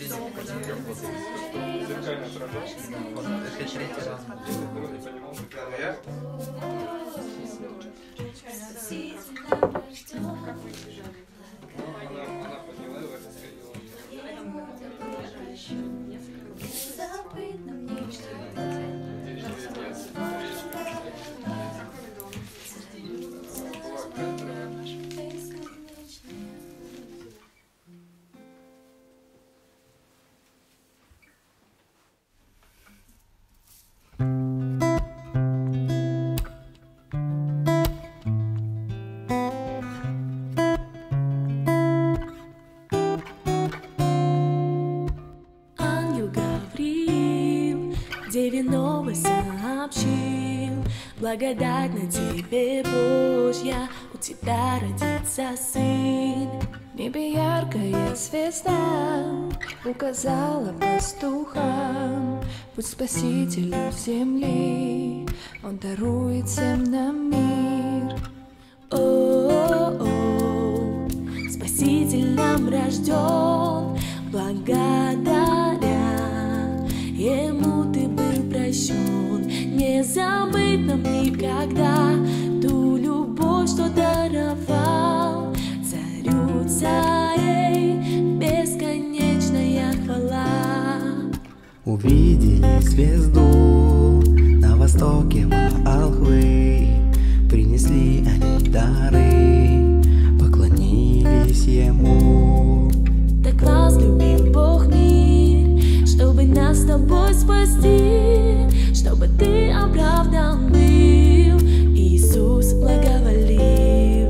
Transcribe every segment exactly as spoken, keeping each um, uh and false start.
Девиного сообщил, благодать на тебе Божья, у тебя родится сын. В небе яркая звезда указала пастухам путь Спасителю земли, он дарует всем нам мир. О-о-о, Спаситель нам рожден, благодаря Ему ты был прощен. Не забыть нам никогда ту любовь, что даровал Царю царей, бесконечная хвала. Увидели звезду на востоке Волхвы, принесли они дары, поклонились Ему. Так возлюбил Бог мир, чтобы нас с тобой спасти, чтобы ты оправдан был, Иисус благоволил.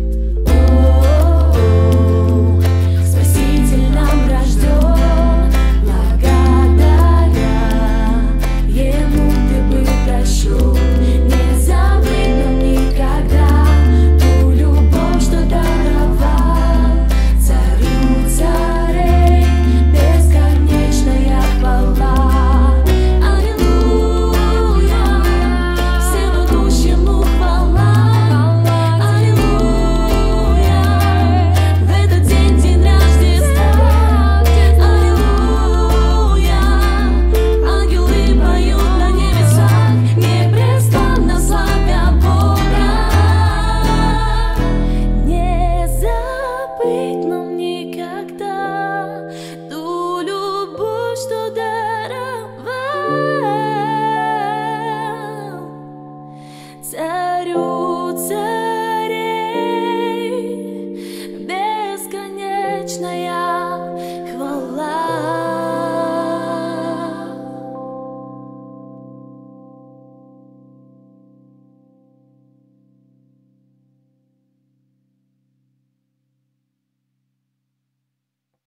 О-о-о, Спаситель нам рожден, благодаря Ему ты был прощен. Не забыть нам никогда ту любовь, что даровал Царю царей, бесконечная хвала. Аллилуйя, всем идущему хвала. Аллилуйя, в этот день, день Рождества. Аллилуйя, ангелы поют на небесах, непрестанно славя Бога. Не забыть нам никогда ту любовь, что даровал Царю